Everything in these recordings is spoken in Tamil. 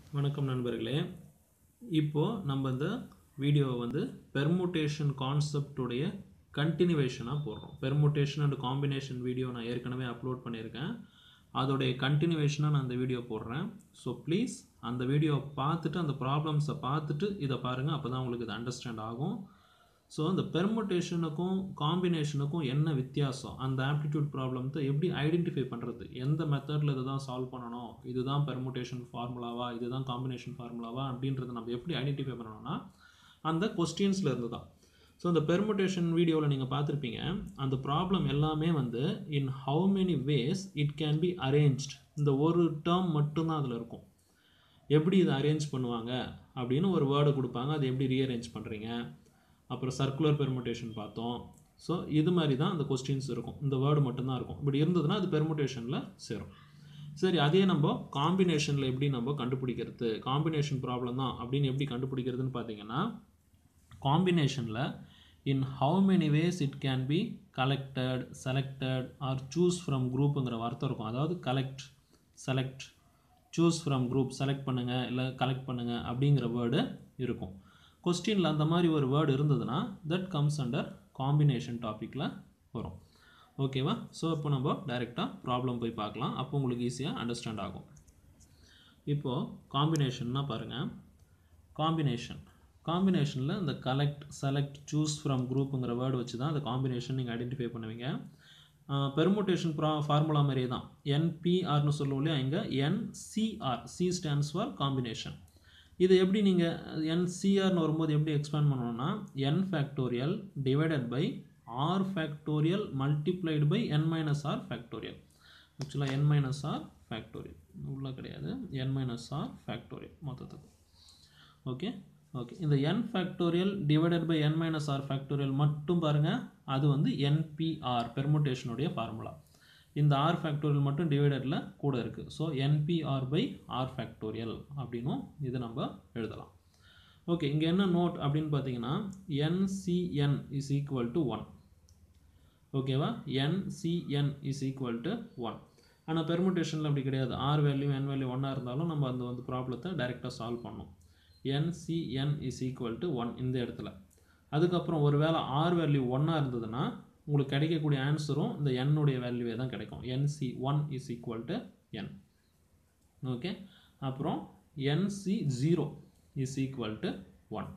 வணக்கம் நண்பர்களே. இப்போ நம்ம இந்த வீடியோவை வந்து பெர்முட்டேஷன் கான்செப்டுடைய கண்டினியூவேஷனாக போடுறோம். பெர்முட்டேஷன் அண்ட் காம்பினேஷன் வீடியோ நான் ஏற்கனவே அப்லோட் பண்ணியிருக்கேன். அதோடைய கண்டினியூவேஷனாக நான் இந்த வீடியோ போடுறேன். ஸோ ப்ளீஸ் அந்த வீடியோவை பார்த்துட்டு அந்த ப்ராப்ளம்ஸை பார்த்துட்டு இதை பாருங்கள். அப்போ தான் உங்களுக்கு இது அண்டர்ஸ்டாண்ட் ஆகும். ஸோ இந்த பெர்முட்டேஷனுக்கும் காம்பினேஷனுக்கும் என்ன வித்தியாசம், அந்த ஆப்டிடியூட் ப்ராப்ளத்தை எப்படி ஐடென்டிஃபை பண்ணுறது, எந்த மெத்தடில் இதை தான் சால்வ் பண்ணணும், இதுதான் பெர்முட்டேஷன் ஃபார்முலாவா இதுதான் காம்பினேஷன் ஃபார்முலாவா அப்படின்றத நம்ம எப்படி ஐடென்டிஃபை பண்ணணும்னா அந்த கொஸ்டின்ஸில் இருந்து தான். ஸோ இந்த பெர்முட்டேஷன் வீடியோவில் நீங்கள் பார்த்துருப்பீங்க, அந்த ப்ராப்ளம் எல்லாமே வந்து in how many ways it can be arranged, இந்த ஒரு டேர்ம் மட்டும்தான் அதில் இருக்கும். எப்படி இதை அரேஞ்ச் பண்ணுவாங்க அப்படின்னு ஒரு வேர்டு கொடுப்பாங்க, அதை எப்படி ரீஅரேஞ்ச் பண்ணுறீங்க. அப்புறம் சர்க்குலர் பெர்முட்டேஷன் பார்த்தோம். ஸோ இது மாதிரி தான் அந்த கொஸ்டின்ஸ் இருக்கும், இந்த வேர்டு மட்டும்தான் இருக்கும். இப்படி இருந்ததுன்னா அது பெர்முட்டேஷனில் சேரும். சரி, அதே நம்ம காம்பினேஷனில் எப்படி நம்ம கண்டுபிடிக்கிறது, காம்பினேஷன் ப்ராப்ளம் தான் அப்படின்னு எப்படி கண்டுபிடிக்கிறதுன்னு பார்த்தீங்கன்னா, காம்பினேஷனில் in how many ways it can be collected, selected or choose from குரூப்புங்கிற வார்த்தை இருக்கும். அதாவது collect, select, choose from group, select பண்ணுங்கள் இல்லை கலெக்ட் பண்ணுங்கள் அப்படிங்கிற வேர்டு இருக்கும். கொஸ்டினில் அந்த மாதிரி ஒரு வேர்டு இருந்ததுன்னா தட் கம்ஸ் அண்டர் காம்பினேஷன் டாப்பிக்கில் வரும். ஓகேவா? ஸோ இப்போ நம்ம டைரெக்டாக ப்ராப்ளம் போய் பார்க்கலாம். அப்போ உங்களுக்கு ஈஸியாக அண்டர்ஸ்டாண்ட் ஆகும். இப்போது காம்பினேஷன்னா பாருங்கள், காம்பினேஷனில் இந்த கலெக்ட், செலக்ட், சூஸ் ஃப்ரம் குரூப்புங்கிற வேர்டு வச்சு தான் அந்த காம்பினேஷன் நீங்கள் ஐடென்டிஃபை பண்ணுவீங்க. பெர்முட்டேஷன் ஃபார்முலா மாதிரியே தான் என்பிஆர்னு சொல்லுவோம் இல்லையா, இங்கே NCR, C stands for combination. இது எப்படி நீங்கள் என்சிஆர்னு வரும்போது எப்படி எக்ஸ்பேண்ட் பண்ணணும்னா N factorial divided by R factorial multiplied by N minus R factorial. ஆக்சுவலாக என் மைனஸ் ஆர் ஃபேக்டோரியல் உள்ள கிடையாது, என் மைனஸ் ஆர் ஃபேக்டோரியல் மொத்தத்துக்கு. ஓகே ஓகே, இந்த N factorial divided by N minus R factorial மட்டும் பாருங்கள், அது வந்து என்பிஆர் பெர்முட்டேஷனுடைய ஃபார்முலா. இந்த ஆர் ஃபேக்டோரியல் மட்டும் டிவைடரில் கூட இருக்குது. So NPR by R factorial அப்படின்னும் இது நம்ம எழுதலாம். ஓகே, இங்கே என்ன நோட் அப்படின்னு பார்த்தீங்கன்னா என்சிஎன் இஸ் ஈக்குவல் டு 1. ஓகேவா? NCN is equal to 1. ஆனால் பெர்முட்டேஷனில் அப்படி கிடையாது. ஆர் வேல்யூ என் வேல்யூ ஒன்றா இருந்தாலும் நம்ம அந்த வந்து ப்ராப்ளத்தை டைரெக்டாக சால்வ் பண்ணோம். என்சிஎன் இஸ் ஈக்குவல் டு 1 இந்த இடத்துல. அதுக்கப்புறம் ஒரு வேளை ஆர் வேல்யூ ஒன்றா இருந்ததுன்னா உங்களுக்கு கிடைக்கக்கூடிய ஆன்சரும் இந்த என்னுடைய வேல்யூவே தான் கிடைக்கும். NC1 is equal to N. Okay, அப்புறம் NC0 is equal to 1.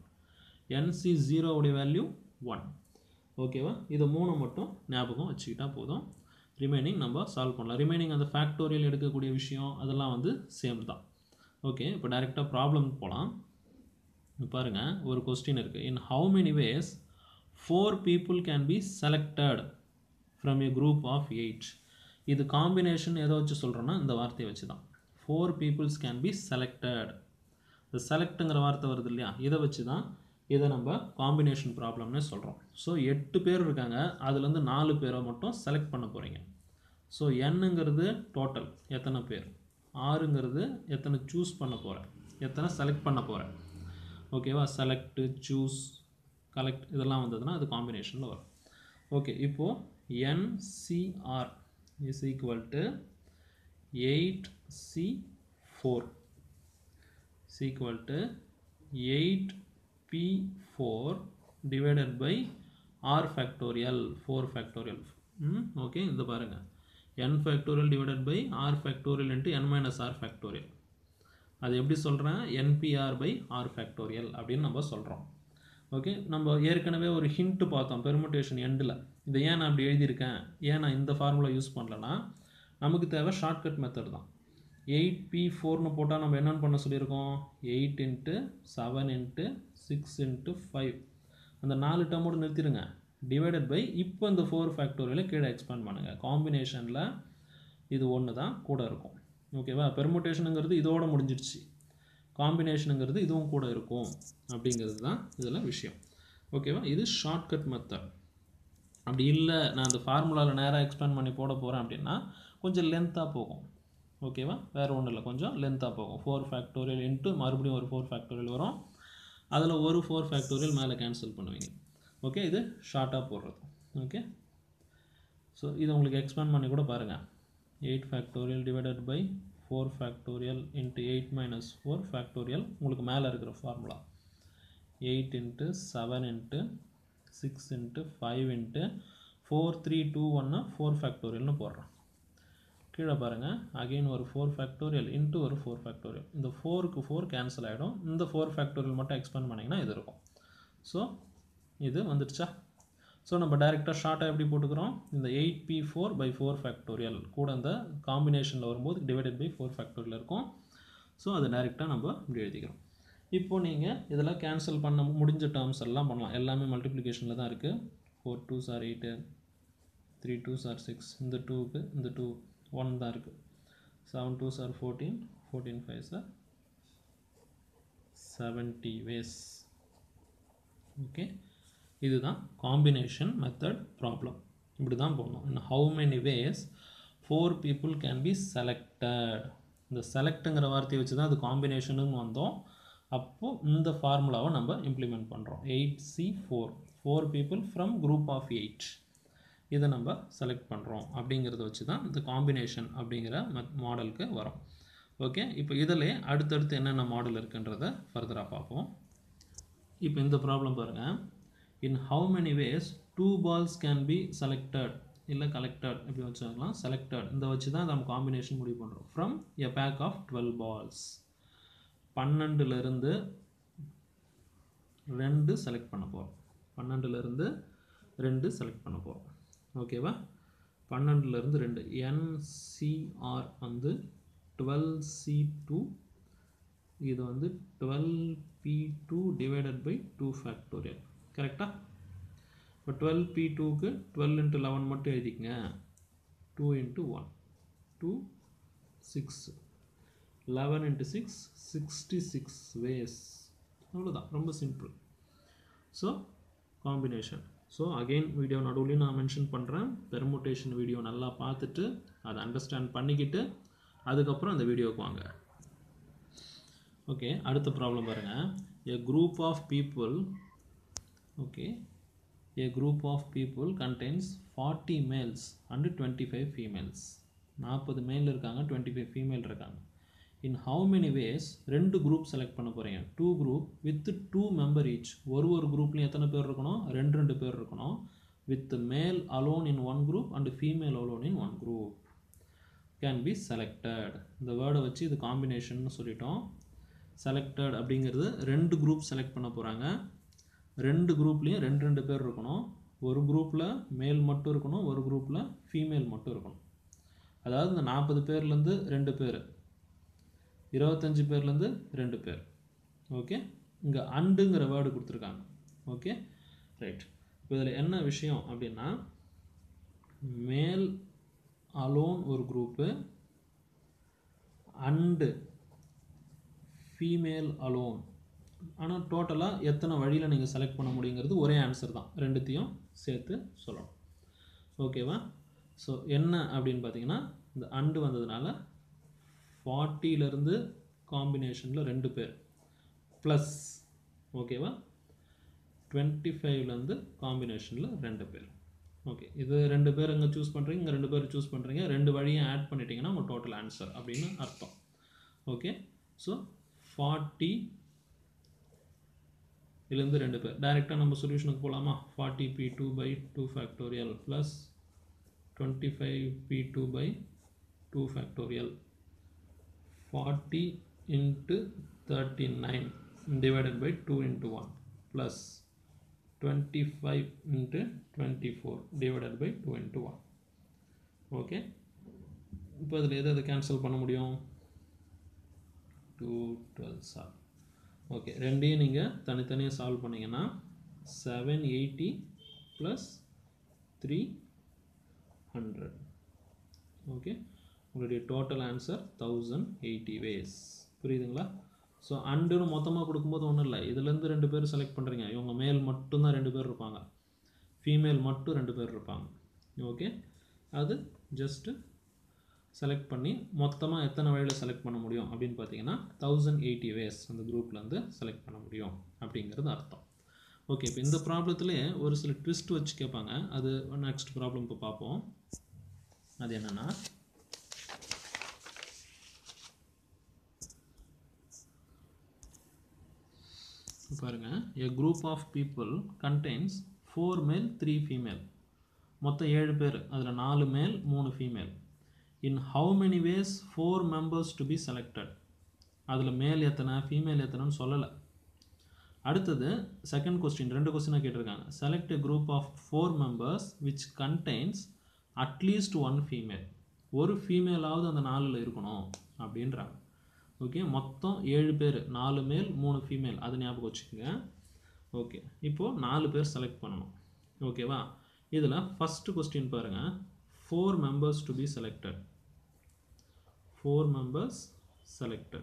NC0 உடைய வேல்யூ 1. ஓகேவா? இது மூணு மட்டும் ஞாபகம் வச்சுக்கிட்டா போதும். ரிமைனிங் நம்ம சால்வ் பண்ணலாம். ரிமைனிங் அந்த ஃபேக்டோரியல் எடுக்கக்கூடிய விஷயம் அதெல்லாம் வந்து சேம் தான். ஓகே, இப்போ டைரெக்டாக ப்ராப்ளம் போகலாம். பாருங்கள், ஒரு கொஸ்டின் இருக்குது. In how many ways 4 people can be selected from a group of 8. இது காம்பினேஷன் எதை வச்சு சொல்கிறோன்னா இந்த வார்த்தையை வச்சு தான். 4 peoples can be selected. இந்த செலக்ட்டுங்கிற வார்த்தை வருது இல்லையா, இதை வச்சு தான் இதை நம்ம காம்பினேஷன் ப்ராப்ளம்னே சொல்கிறோம். ஸோ 8 பேர் இருக்காங்க, அதுலேருந்து 4 பேரை மட்டும் செலக்ட் பண்ண போகிறீங்க. ஸோ என்னங்கிறது டோட்டல் எத்தனை பேர், ஆறுங்கிறது எத்தனை சூஸ் பண்ண போகிறேன், எத்தனை செலக்ட் பண்ண போகிறேன். ஓகேவா? செலக்ட், சூஸ், கலெக்ட் இதெல்லாம் வந்ததுன்னா அது காம்பினேஷனில் வரும். ஓகே, இப்போது NCR is equal to 8C4 is equal to 8P4 divided by R factorial 4 factorial. Okay, இது பாருங்கள், n factorial divided by R factorial into n minus R factorial. அது எப்படி சொல்கிறேன், என்பிஆர் பை ஆர் ஃபேக்டோரியல் அப்படின்னு நம்ம சொல்கிறோம். ஓகே, நம்ம ஏற்கனவே ஒரு ஹிண்ட்டு பார்த்தோம் பெர்முட்டேஷன் எண்டில். இதை ஏன் நான் அப்படி எழுதியிருக்கேன், ஏன் நான் இந்த ஃபார்முலா யூஸ் பண்ணலன்னா, நமக்கு தேவை ஷார்ட்கட் மெத்தட் தான். 8P4னு போட்டால் நம்ம என்னென்னு பண்ண சொல்லியிருக்கோம், 8 × 7 × 6 × 5 அந்த 4 டேர்மோடு நிறுத்திடுங்க. டிவைடட் பை இப்போ இந்த 4 ஃபேக்டோரியலை கீழே எக்ஸ்பேண்ட் பண்ணுங்கள். காம்பினேஷனில் இது ஒன்று தான் கூட இருக்கும். ஓகேவா? பெர்முட்டேஷனுங்கிறது இதோட முடிஞ்சிடுச்சு, காம்பினேஷனுங்கிறது இதுவும் கூட இருக்கும் அப்படிங்கிறது தான் இதில் விஷயம். ஓகேவா? இது ஷார்ட்கட் மெத்தட். அப்படி இல்லை நான் அந்த ஃபார்முலாவில் நேராக எக்ஸ்பேண்ட் பண்ணி போட போகிறேன் அப்படின்னா கொஞ்சம் லென்த்தாக போகும். ஓகேவா? வேறு ஒன்றும் இல்லை, கொஞ்சம் லென்த்தாக போகும். 4 ஃபேக்டோரியல் இன்ட்டு மறுபடியும் ஒரு 4 ஃபேக்டோரியல் வரும், அதில் ஒரு 4 ஃபேக்டோரியல் மேலே கேன்சல் பண்ணுவீங்க. ஓகே, இது ஷார்ட்டாக போடுறது. ஓகே, ஸோ இதை உங்களுக்கு எக்ஸ்பேண்ட் பண்ணி கூட பாருங்கள். 8 factorial divided by 4 factorial into 8 minus 4 factorial உங்களுக்கு மேலே இருக்கிற formula 8 into 7 into 6 into 5 into 4 3 2 1 4 factorialனு போடுறேன். கீழே பாருங்கள் அகெயின் ஒரு 4 factorial into ஒரு 4 factorial. இந்த 4க்கு 4 கேன்சல் ஆகிடும். இந்த 4 factorial மட்டும் எக்ஸ்பேண்ட் பண்ணிங்கன்னா இது இருக்கும். ஸோ இது வந்துடுச்சா? ஸோ நம்ம டைரெக்டாக ஷார்ட்டாக எப்படி போட்டுக்கிறோம்? இந்த 8p4 by 4 factorial கூட இந்த காம்பினேஷனில் வரும்போது டிவைடட் பை 4 factorial இருக்கும். ஸோ அதை டைரெக்டாக நம்ம இப்படி எழுதிக்கிறோம். இப்போது நீங்கள் இதெல்லாம் கேன்சல் பண்ண முடிஞ்ச டேர்ம்ஸ் எல்லாம் பண்ணலாம். எல்லாமே மல்டிப்ளிகேஷனில் தான் இருக்குது. 4 2s are 8, 3 2s are 6, இந்த 2க்கு இந்த 2 1 தான் இருக்குது. 7 2s are 14, 14 5s are 70 ways. Okay, இதுதான் காம்பினேஷன் மெத்தட் ப்ராப்ளம். இப்படி தான் போடணும். in how many ways 4 people can be selected. இந்த செலக்ட்டுங்கிற வார்த்தையை வச்சு தான் அது காம்பினேஷனு வந்தோம். அப்போது இந்த ஃபார்முலாவை நம்ம இம்ப்ளிமெண்ட் பண்ணுறோம். 8C4 4 people from group of 8 இதை நம்ம செலக்ட் பண்ணுறோம். அப்படிங்கிறத வச்சு தான் இந்த காம்பினேஷன் அப்படிங்கிற மாடலுக்கு வரும். ஓகே, இப்போ இதில் அடுத்தடுத்து என்னென்ன மாடல் இருக்குன்றதை ஃபர்தராக பார்ப்போம். இப்போ இந்த ப்ராப்ளம் பாருங்கள். in how many ways 2 balls can be selected இல்லை collected எப்படி வச்சுக்கலாம், selected இந்த வச்சு தான் நம்ம காம்பினேஷன் முடிவு பண்ணுறோம். from a pack of 12 balls 12லேருந்து 2 செலக்ட் பண்ண போகிறோம். 12லேருந்து 2 செலக்ட் பண்ண போகிறோம். ஓகேவா? 12லேருந்து 2 NCR வந்து 12C2, இது வந்து 12P2 divided by 2 factorial. கரெக்டாக? இப்போ 12P2க்கு 12 into 11 மட்டும் எழுதிக்கங்க. 2 into 1 2 6 11 into 6 66 ways. அவ்வளோதான், ரொம்ப simple. So combination. So again video நடுவுலையும் நான் மென்ஷன் பண்ணுறேன். பெர்முட்டேஷன் வீடியோ நல்லா பார்த்துட்டு அதை அண்டர்ஸ்டாண்ட் பண்ணிக்கிட்டு அதுக்கப்புறம் அந்த வீடியோவுக்கு வாங்க. ஓகே, அடுத்த ப்ராப்ளம் பாருங்கள். a group of people contains 40 males and 25 females. 40 மேல் இருக்காங்க, 25 ஃபீமேல் இருக்காங்க. in how many ways 2 group select பண்ண போகிறீங்க. 2 group with 2 member each. ஒரு குரூப்லையும் எத்தனை பேர் இருக்கணும்? 2 பேர் இருக்கணும். with male alone in one group and female alone in one group can be selected. இந்த வேர்டை வச்சு இது காம்பினேஷன் சொல்லிட்டோம். செலக்டட் அப்படிங்கிறது 2 குரூப் செலக்ட் பண்ண போகிறாங்க. 2 குரூப்லேயும் 2 பேர் இருக்கணும். ஒரு குரூப்பில் மேல் மட்டும் இருக்கணும், ஒரு குரூப்பில் ஃபீமேல் மட்டும் இருக்கணும். அதாவது இந்த 40 பேர்லேருந்து 2 பேர், 25 பேர்லேருந்து 2 பேர். ஓகே, இங்கே அண்டுங்கிற வேர்டு கொடுத்துருக்காங்க. Okay right. இப்போ இதில் என்ன விஷயம் அப்படின்னா, மேல் அலோன் ஒரு குரூப்பு அண்டு ஃபீமேல் அலோன். ஆனால் டோட்டலாக எத்தனை வழியில் நீங்கள் செலக்ட் பண்ண முடியுங்கிறது ஒரே ஆன்சர் தான், ரெண்டுத்தையும் சேர்த்து சொல்லணும். ஓகேவா? ஸோ என்ன அப்படின்னு பார்த்தீங்கன்னா, இந்த அண்டு வந்ததுனால 40லேருந்து காம்பினேஷனில் 2 பேர் ப்ளஸ், ஓகேவா, 25லேருந்து காம்பினேஷனில் 2 பேர். ஓகே, இது 2 பேர் இங்கே சூஸ் பண்ணுறீங்க, இங்கே 2 பேர் சூஸ் பண்ணுறீங்க, 2 வழியும் ஆட் பண்ணிட்டீங்கன்னா உங்கள் டோட்டல் ஆன்சர் அப்படின்னு அர்த்தம். ஓகே, ஸோ 40லேருந்து 2 பேர். டைரெக்டாக நம்ம சொல்யூஷனுக்கு போகலாமா? 40p2 by 2 factorial plus 25p2 by 2 factorial 40 into 39 divided by 2 into 1 plus 25 into 24 divided by 2 into 1. Okay, இப்போ இதில் எதை கேன்சல் பண்ண முடியும்? 2 12 சால்வ். ஓகே, ரெண்டையும் நீங்கள் தனித்தனியாக சால்வ் பண்ணிங்கன்னா 780 ப்ளஸ் 300. ஓகே, உங்களுடைய டோட்டல் ஆன்சர் 1080 ways. புரியுதுங்களா? ஸோ அண்டுன்னு மொத்தமாக கொடுக்கும்போது ஒன்றும் இல்லை, இதுலேருந்து 2 பேர் செலக்ட் பண்ணுறீங்க. இவங்க மேல் மட்டும்தான் 2 பேர் இருப்பாங்க, ஃபீமேல் மட்டும் 2 பேர் இருப்பாங்க. ஓகே, அது ஜஸ்ட்டு செலக்ட் பண்ணி மொத்தமாக எத்தனை வழியில் செலக்ட் பண்ண முடியும் அப்படின்னு பார்த்தீங்கன்னா 1080 ways அந்த குரூப்லேருந்து செலக்ட் பண்ண முடியும் அப்படிங்கிறது அர்த்தம். ஓகே, இப்போ இந்த ப்ராப்ளத்துலேயே ஒரு சில ட்விஸ்ட் வச்சு கேட்பாங்க. அது நெக்ஸ்ட் ப்ராப்ளம் இப்போ பார்ப்போம். அது என்னென்னா, பாருங்க, a group of people contains 4 male 3 female. மொத்தம் 7 பேர், அதில் 4 male 3 female. in how many ways 4 members to be selected? அதில் மேல் எத்தனை ஃபீமேல் எத்தனைன்னு சொல்லலை. அடுத்தது செகண்ட் கொஸ்டின், 2 கொஸ்டினாக கேட்டிருக்காங்க. select a group of 4 members which contains at least 1 female. ஒரு ஃபீமேலாவது அந்த 4ல் இருக்கணும் அப்படின்றாங்க. ஓகே, மொத்தம் 7 பேர், 4 மேல் 3 ஃபீமேல், அது ஞாபகம் வச்சுக்கோங்க. ஓகே, இப்போது 4 பேர் செலக்ட் பண்ணணும். ஓகேவா? இதில் ஃபஸ்ட்டு கொஸ்டின் பாருங்கள், 4 members to be selected. 4 members selected.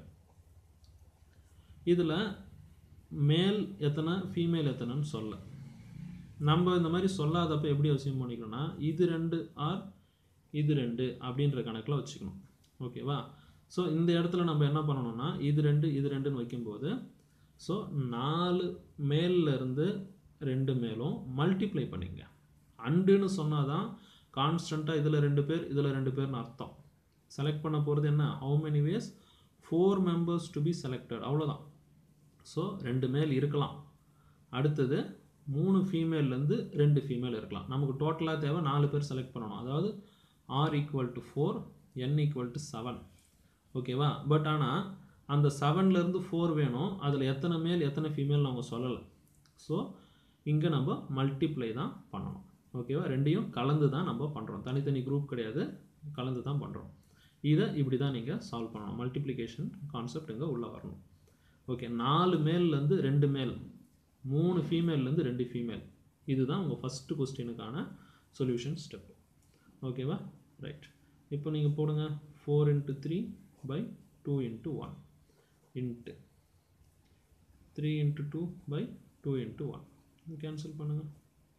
இதில் மேல் எத்தனை ஃபீமேல் எத்தனைன்னு சொல்ல, நம்ம இந்த மாதிரி சொல்லாதப்போ எப்படி அசியூம் பண்ணிக்கணும்னா இது 2 ஆர் இது 2 அப்படின்ற கணக்கில் வச்சுக்கணும். ஓகேவா? ஸோ இந்த இடத்துல நம்ம என்ன பண்ணணும்னா இது 2 இது 2ன்னு வைக்கும்போது, ஸோ 4 மேல்லேருந்து 2 மேலும் மல்டிப்ளை பண்ணிங்க. அண்டுன்னு சொன்னால் தான் கான்ஸ்டண்ட்டாக இதில் 2 பேர் இதில் 2 பேர்னு அர்த்தம். செலக்ட் பண்ண போகிறது என்ன, how many ways 4 members to be selected, அவ்வளோதான். ஸோ 2 மேல் இருக்கலாம், அடுத்தது 3 ஃபீமேல்லேருந்து 2 ஃபீமேல் இருக்கலாம். நமக்கு டோட்டலாக தேவை 4 பேர் செலக்ட் பண்ணணும். அதாவது r = 4, n = 7. ஓகேவா? பட் ஆனால் அந்த 7லேருந்து 4 வேணும், அதில் எத்தனை மேல் எத்தனை ஃபீமேல் அவங்க சொல்லலை. ஸோ இங்கே நம்ம மல்டிப்ளை தான் பண்ணணும். ஓகேவா? ரெண்டையும் கலந்து தான் நம்ம பண்ணுறோம், தனித்தனி குரூப் கிடையாது, கலந்து தான் பண்ணுறோம். இதை இப்படி தான் நீங்கள் சால்வ் பண்ணணும். மல்டிப்ளிகேஷன் கான்செப்ட் இங்கே உள்ளே வரணும். ஓகே, 4 மேல்லேருந்து 2 மேல், 3 ஃபீமேல்லேருந்து 2 ஃபீமேல், இதுதான் உங்கள் ஃபஸ்ட்டு கொஸ்டினுக்கான சொல்யூஷன் ஸ்டெப். ஓகேவா? ரைட், இப்போ நீங்கள் போடுங்க 4 × 3 / 2 × 1 இன்ட்டு 3 × 2 / 2 × 1 கேன்சல் பண்ணுங்கள்.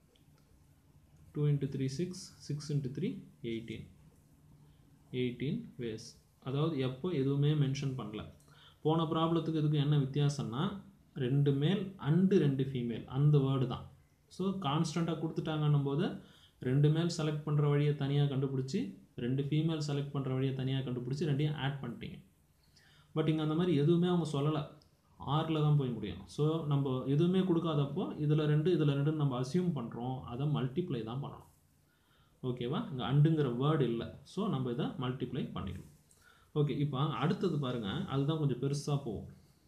2 × 3 6, 6 × 3 18. 18 வேஸ். அதாவது எப்போ எதுவுமே மென்ஷன் பண்ணல. போன ப்ராப்ளத்துக்கு இதுக்கு என்ன வித்தியாசம்னா 2 மேல் அண்டு 2 ஃபீமேல் அந்த வேர்டு தான். ஸோ கான்ஸ்டண்ட்டாக கொடுத்துட்டாங்கன்னும் போது 2 மேல் செலக்ட் பண்ணுற வழியை தனியாக கண்டுபிடிச்சி 2 ஃபீமேல் செலக்ட் பண்ணுற வழியை தனியாக கண்டுபிடிச்சி 2ஐயும் ஆட் பண்ணிட்டீங்க. பட் இங்கே அந்த மாதிரி எதுவுமே அவங்க சொல்லலை, ஆறில் தான் போய் முடியும். ஸோ நம்ம எதுவுமே கொடுக்காதப்போ இதில் 2 இதில் 2ன்னு நம்ம அசியூம் பண்ணுறோம், அதை மல்டிப்ளை தான் பண்ணணும். ஓகேவா? இங்கே அண்டுங்கிற வேர்டு இல்லை, ஸோ நம்ம இதை மல்டிப்ளை பண்ணிக்கணும். ஓகே, இப்போ அடுத்தது பாருங்கள், அதுதான் கொஞ்சம் பெருசாக போகும்.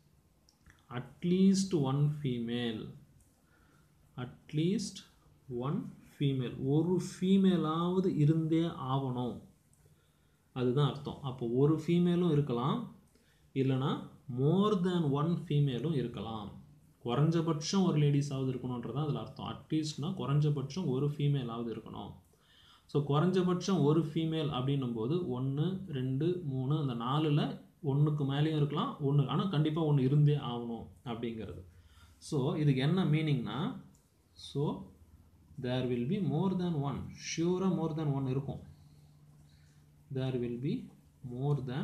அட்லீஸ்ட் 1 ஃபீமேல், அட்லீஸ்ட் 1 ஃபீமேல், ஒரு ஃபீமேலாவது இருந்தே ஆகணும், அதுதான் அர்த்தம். அப்போ ஒரு ஃபீமேலும் இருக்கலாம், இல்லைனா மோர் தேன் 1 ஃபீமேலும் இருக்கலாம். குறைஞ்சபட்சம் ஒரு லேடிஸாவது இருக்கணுன்றதான் அதில் அர்த்தம். அட்லீஸ்ட்னா குறைஞ்சபட்சம் ஒரு ஃபீமேலாவது இருக்கணும். ஸோ குறைஞ்சபட்சம் ஒரு ஃபீமேல் அப்படின்னும் போது 1 2 3 அந்த 4ல் 1க்கு மேலேயும் இருக்கலாம், 1 ஆனால் கண்டிப்பாக 1 இருந்தே ஆகணும் அப்படிங்கிறது. ஸோ இதுக்கு என்ன மீனிங்னா, so there will be more than 1, ஷியூராக மோர் தேன் 1 இருக்கும். There will be more than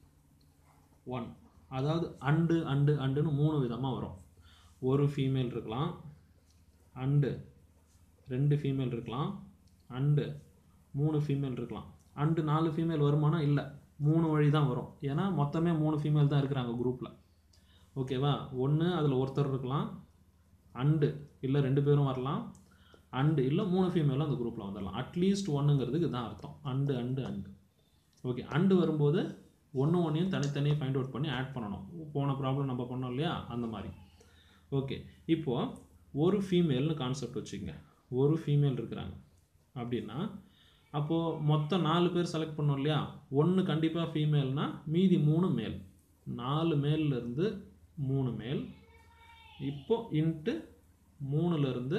1. அதாவது அண்டு அண்டு அண்டுன்னு 3 விதமாக வரும். ஒரு ஃபீமேல் இருக்கலாம், அண்டு 2 ஃபீமேல் இருக்கலாம், அண்டு 3 ஃபீமேல் இருக்கலாம். அண்டு 4 ஃபீமேல் வருமானா இல்லை, 3 வழி தான் வரும். ஏன்னா மொத்தமே 3 ஃபீமேல் தான் இருக்கிறாங்க குரூப்பில். ஓகேவா? ஒன்று அதில் ஒருத்தர் இருக்கலாம், அண்டு இல்லை 2 பேரும் வரலாம், அண்டு இல்லை 3 ஃபீமேலும் அந்த குரூப்பில் வந்துடலாம். அட்லீஸ்ட் 1ங்கிறதுக்கு இதுதான் அர்த்தம். And and and. Okay, and வரும்போது 1 தனித்தனியாக ஃபைண்ட் அவுட் பண்ணி ஆட் பண்ணணும். போன ப்ராப்ளம் நம்ம பண்ணோம் இல்லையா, அந்த மாதிரி. ஓகே, இப்போது ஒரு ஃபீமேல்னு கான்செப்ட் வச்சுக்கோங்க. ஒரு ஃபீமேல் இருக்கிறாங்க அப்படின்னா அப்போது மொத்தம் 4 பேர் செலக்ட் பண்ணோம் இல்லையா, 1 கண்டிப்பாக ஃபீமேல்னால் மீதி 3 மேல். 4 மேல்லேருந்து 3 மேல், இப்போது இன்ட்டு 3லேருந்து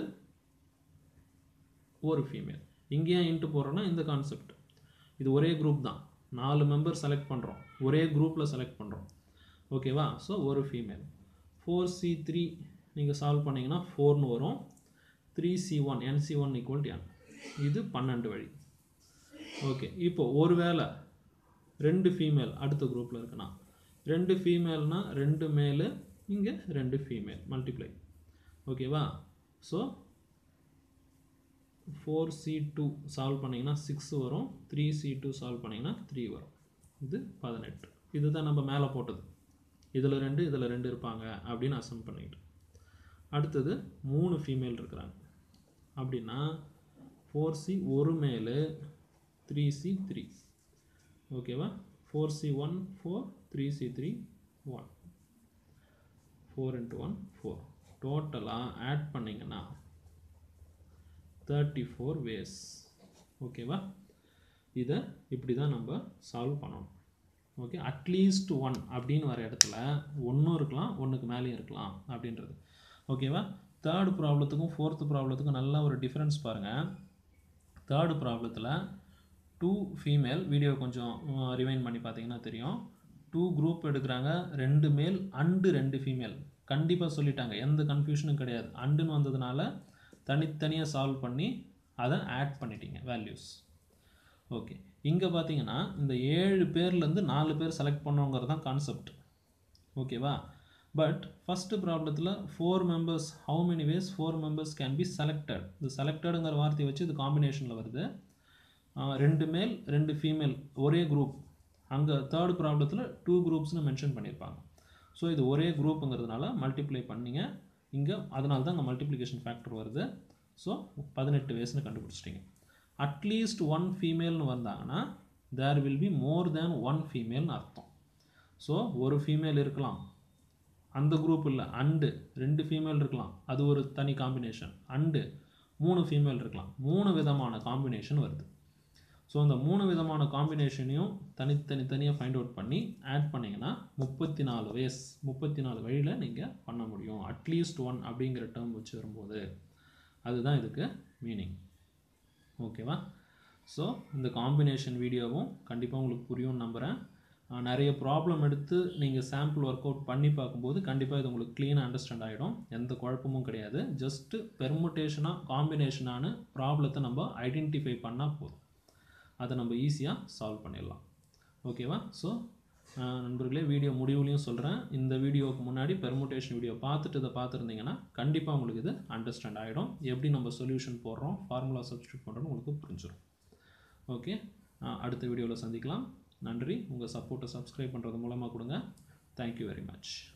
ஒரு ஃபீமேல். இங்கேயே இன்ட்டு போடுறோன்னா இந்த கான்செப்ட். இது ஒரே குரூப் தான், 4 மெம்பர் செலக்ட் பண்ணுறோம், ஒரே குரூப்பில் செலக்ட் பண்ணுறோம். ஓகேவா? ஸோ ஒரு ஃபீமேல். 4C3 நீங்கள் சால்வ் பண்ணிங்கன்னா 4ன்னு வரும். 3C1 NC1 = n. இது 12 வழி. ஓகே, இப்போது ஒரு வேளை 2 ஃபீமேல் அடுத்த குரூப்பில் இருக்குன்னா, 2 ஃபீமேல்னா 2 மேலு, இங்கே 2 ஃபீமேல், மல்டிப்ளை. ஓகேவா? ஸோ 4C2 சால்வ் பண்ணிங்கன்னா 6 வரும், 3C2 சால்வ் பண்ணிங்கன்னா 3 வரும். இது 18. இது தான் நம்ம மேலே போட்டது. இதில் 2 இதில் 2 இருப்பாங்க அப்படின்னு அசம் பண்ணிட்டு. அடுத்தது 3 ஃபீமேல் இருக்கிறாங்க அப்படின்னா 4C ஒரு மேலு 3C 3 ஓகேவா 4C 1 4 3C 3 1 4 into 1 4 டோட்டலாக ஆட் பண்ணிங்கன்னா 34 ways ஓகேவா இதை இப்படி தான் நம்ம சால்வ் பண்ணணும் ஓகே அட்லீஸ்ட் 1 அப்படின்னு வர இடத்துல ஒன்றும் இருக்கலாம் ஒன்றுக்கு மேலேயும் இருக்கலாம் அப்படின்றது ஓகேவா தேர்ட் ப்ராப்ளத்துக்கும் ஃபோர்த் ப்ராப்ளத்துக்கும் நல்ல ஒரு டிஃப்ரென்ஸ் பாருங்கள் தேர்ட் ப்ராப்ளத்தில் 2 ஃபீமேல் வீடியோ கொஞ்சம் ரிவைண்ட் பண்ணி பார்த்தீங்கன்னா தெரியும் 2 குரூப் எடுக்கிறாங்க 2 மேல் அண்டு 2 ஃபீமேல் கண்டிப்பாக சொல்லிட்டாங்க எந்த கன்ஃபியூஷனும் கிடையாது அண்டுன்னு வந்ததுனால தனித்தனியாக சால்வ் பண்ணி அதை ஆட் பண்ணிட்டீங்க வேல்யூஸ் ஓகே இங்கே பார்த்தீங்கன்னா இந்த 7 பேர்லேருந்து 4 பேர் செலக்ட் பண்ணுங்கிறது தான் கான்செப்ட் ஓகேவா பட் ஃபஸ்ட்டு ப்ராப்ளத்தில் 4 members how many ways 4 members can be selected இது செலக்டடுங்கிற வார்த்தையை வச்சு இது காம்பினேஷனில் வருது 2 மேல் 2 ஃபீமேல் ஒரே குரூப் அங்கே தேர்ட் ப்ராப்ளத்தில் 2 குரூப்ஸ்னு மென்ஷன் பண்ணியிருப்பாங்க ஸோ இது ஒரே குரூப்புங்கிறதுனால மல்டிப்ளை பண்ணிங்க இங்கே அதனால தான் அங்கே மல்டிப்ளிகேஷன் ஃபேக்டர் வருது ஸோ 18 வேஸ்னு கண்டுபிடிச்சிட்டிங்க அட்லீஸ்ட் 1 ஃபீமேல்னு வந்தாங்கன்னா there will be more than 1 ஃபீமேல்னு அர்த்தம் ஸோ ஒரு ஃபீமேல் இருக்கலாம் அந்த குரூப் இல்லை அண்டு 2 ஃபீமேல் இருக்கலாம் அது ஒரு தனி காம்பினேஷன் அண்டு 3 ஃபீமேல் இருக்கலாம் 3 விதமான காம்பினேஷன் வருது ஸோ அந்த 3 விதமான காம்பினேஷனையும் தனியாக ஃபைண்ட் அவுட் பண்ணி ஆட் பண்ணிங்கன்னா 34 வேஸ் 34 வழியில் நீங்கள் பண்ண முடியும் அட்லீஸ்ட் 1 அப்படிங்கிற டேர்ம் வச்சு வரும்போது அதுதான் இதுக்கு மீனிங் ஓகேவா ஸோ இந்த காம்பினேஷன் வீடியோவும் கண்டிப்பாக உங்களுக்கு புரியும்னு நம்புகிறேன் நிறைய ப்ராப்ளம் எடுத்து நீங்கள் சாம்பிள் ஒர்க் அவுட் பண்ணி பார்க்கும்போது கண்டிப்பாக இது உங்களுக்கு க்ளீனாக அண்டர்ஸ்டாண்ட் ஆகிடும் எந்த குழப்பமும் கிடையாது ஜஸ்ட்டு பெர்முட்டேஷனாக காம்பினேஷனான ப்ராப்ளத்தை நம்ம ஐடென்டிஃபை பண்ணால் போதும் அதை நம்ம ஈஸியாக சால்வ் பண்ணிடலாம் ஓகேவா ஸோ நண்பர்களே வீடியோ முடிவுலையும் சொல்கிறேன் இந்த வீடியோவுக்கு முன்னாடி பெர்முட்டேஷன் வீடியோ பார்த்துட்டு இதை பார்த்துருந்தீங்கன்னா கண்டிப்பாக உங்களுக்கு இது அண்டர்ஸ்டாண்ட் ஆகிடும் எப்படி நம்ம சொல்யூஷன் போடுறோம் ஃபார்முலா சப்ஸ்டியூட் பண்ணுறோன்னு உங்களுக்கு புரிஞ்சிடும் ஓகே அடுத்த வீடியோவில் சந்திக்கலாம் நன்றி உங்கள் சப்போர்ட்டை சப்ஸ்கிரைப் பண்ணுறது மூலமாக கொடுங்க தேங்க்யூ வெரி மச்